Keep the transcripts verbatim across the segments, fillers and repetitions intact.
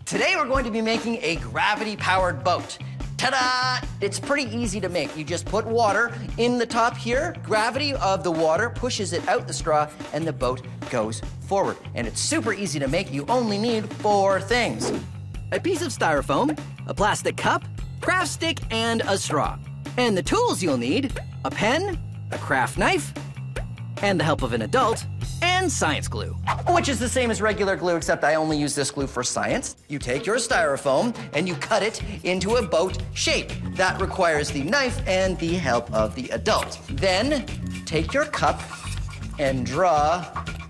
Today we're going to be making a gravity-powered boat. Ta-da! It's pretty easy to make. You just put water in the top here. Gravity of the water pushes it out the straw, and the boat goes forward. And it's super easy to make. You only need four things. A piece of styrofoam, a plastic cup, craft stick, and a straw. And the tools you'll need, a pen, a craft knife, and the help of an adult, and science glue, which is the same as regular glue, except I only use this glue for science. You take your styrofoam and you cut it into a boat shape. That requires the knife and the help of the adult. Then take your cup and draw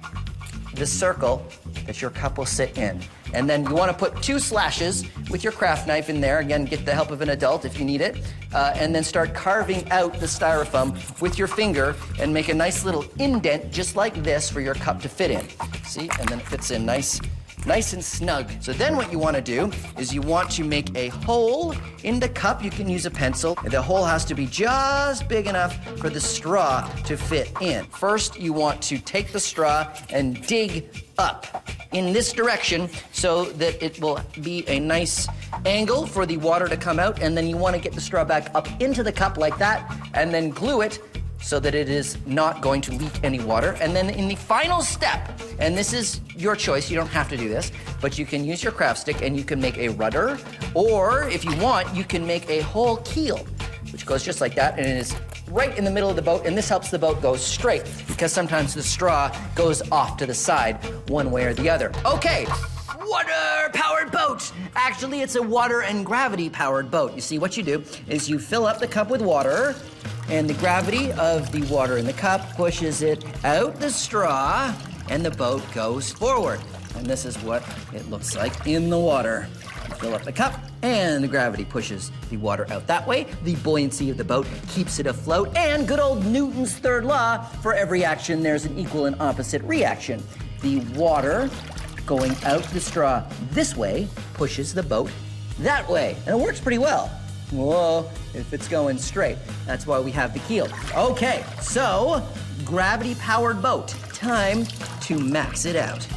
the circle that your cup will sit in. And then you want to put two slashes with your craft knife in there. Again, get the help of an adult if you need it. Uh, and then start carving out the styrofoam with your finger and make a nice little indent just like this for your cup to fit in. See? And then it fits in nice, nice and snug. So then what you want to do is you want to make a hole in the cup. You can use a pencil. The hole has to be just big enough for the straw to fit in. First, you want to take the straw and dig up in this direction so that it will be a nice angle for the water to come out, and then you want to get the straw back up into the cup like that, and then glue it so that it is not going to leak any water. And then in the final step, and this is your choice, you don't have to do this, but you can use your craft stick and you can make a rudder, or if you want, you can make a whole keel, which goes just like that, and it is right in the middle of the boat, and this helps the boat go straight because sometimes the straw goes off to the side one way or the other. Okay, water-powered boat. Actually, it's a water and gravity-powered boat. You see, what you do is you fill up the cup with water, and the gravity of the water in the cup pushes it out the straw, and the boat goes forward. And this is what it looks like in the water. You fill up the cup, and the gravity pushes the water out that way. The buoyancy of the boat keeps it afloat, and good old Newton's third law, for every action there's an equal and opposite reaction. The water going out the straw this way pushes the boat that way, and it works pretty well. Whoa, if it's going straight. That's why we have the keel. Okay, so gravity-powered boat. Time to max it out.